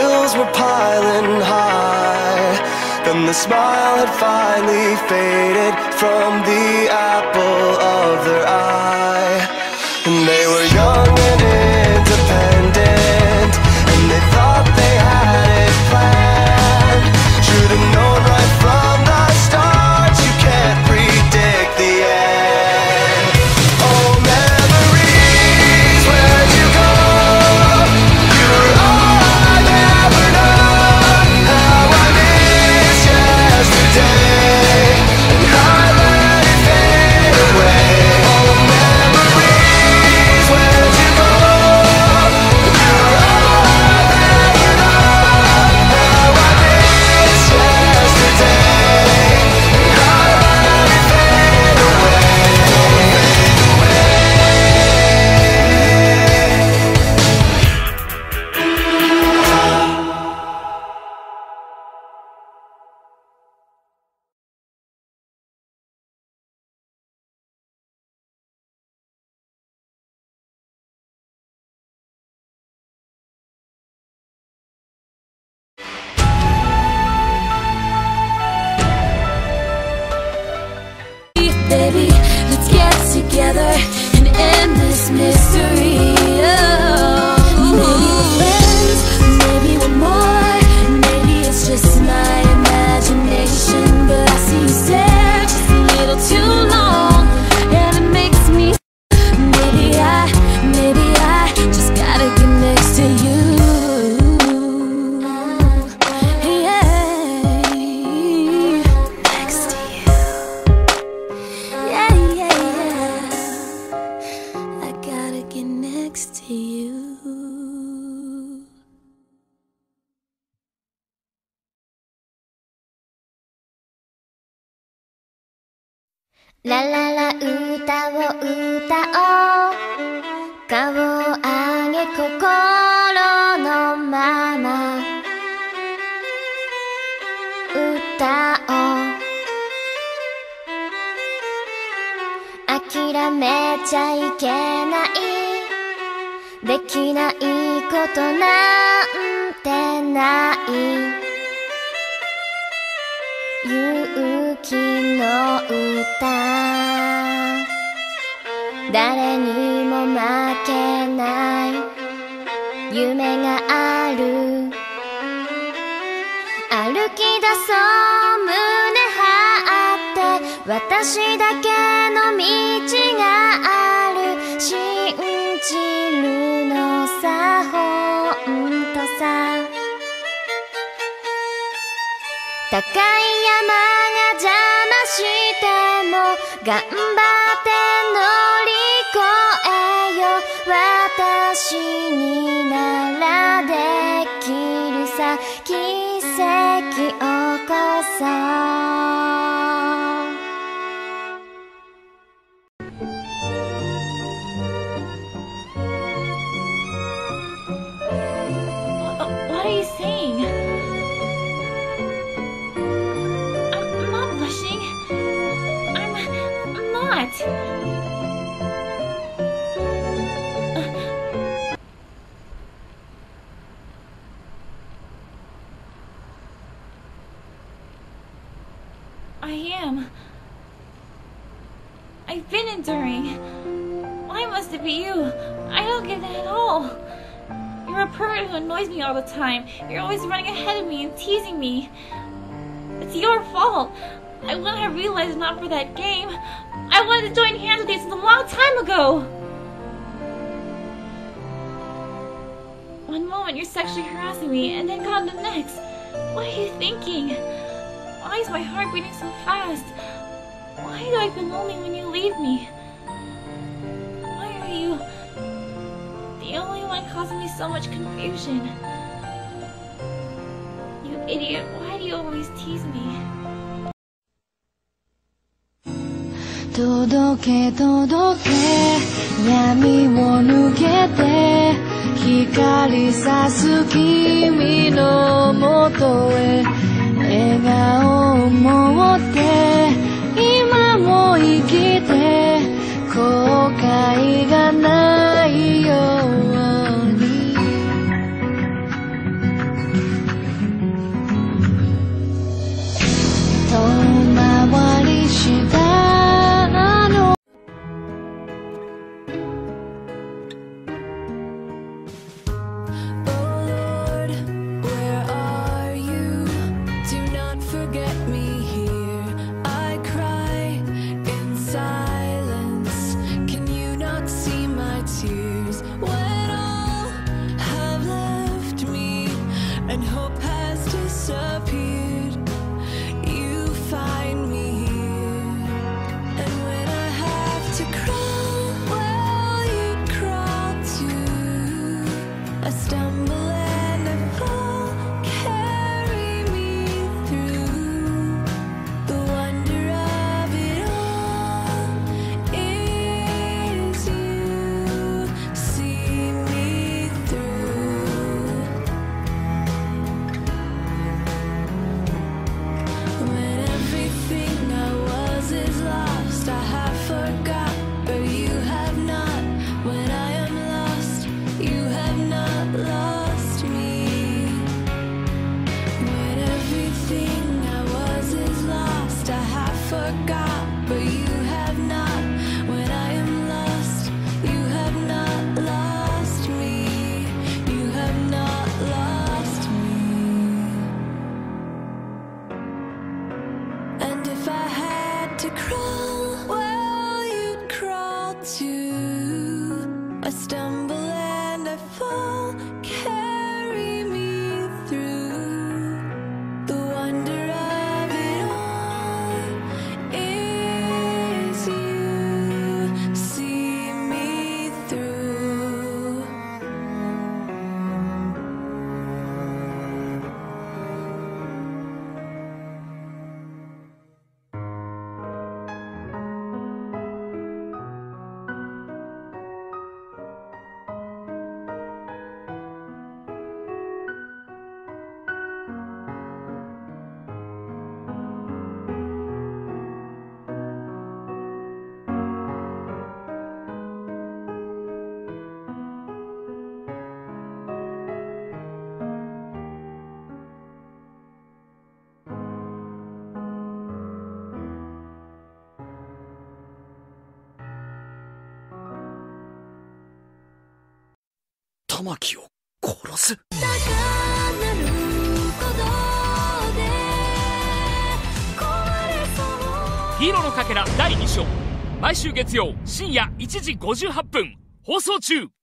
bills were piling high. Then the smile had finally faded from the apple of their eye. And they were young and independent, and they thought they had it planned. Should've known right from the start, you can't predict the end. Oh, memories, where'd you go? You were all I've ever known. How I miss yesterday, and I let it fade away. Oh, memories, where'd you go? You were all I've ever known. How I miss yesterday, and I let it fade away. Baby, let's get together and end this mystery. Oh, maybe we're friends, maybe we're more, maybe it's just my imagination, but I see you stare just a little too long, and it makes me. Maybe I just gotta get next to you. Next to you. Yeah. I gotta get next to you. ラララ歌を歌おう。顔を上げ心のまま歌おう。諦めちゃいけない、できないことなんてない。勇気の歌、誰にも負けない夢がある。歩き出そう胸張って、私だけの道がある。信じるのさ、ほんとさ。高い山が邪魔しても頑張って乗り越えよ。私にならできるさ、奇跡起こそう。 What are you saying? I'm not blushing. I'm not. I am. I've been enduring. Why must it be you? I don't get that at all. You're a pervert who annoys me all the time. You're always running ahead of me and teasing me. It's your fault. I wouldn't have realized not for that game. I wanted to join hands with you since a long time ago. One moment you're sexually harassing me, and then gone the next. What are you thinking? Why is my heart beating so fast? Why do I feel lonely when you leave me? Why are you the only one causing me so much confusion? You idiot, why do you always tease me? 届け届け闇を抜けて光さす君のもとへ笑顔を持って今も生きて後悔がないように disappeared, you find me here. And when I have to crawl, well, you'd crawl too. I stumble and I fall, carry me through. The wonder of it all is you see me through. When everything I was is lost, I have forgot, but you have not. When I am lost, you have not lost me. When everything I was is lost, I have forgot, but you have not. When I am lost, you have not lost me. You have not lost me. And if I had to crawl, well, you'd crawl too. I stumble and I fall, carry me through. The wonder of it all is you see me through. 玉木を殺す。 高鳴る鼓動で壊れそう。 ヒーローのかけら第2章、毎週月曜深夜1時58分放送中。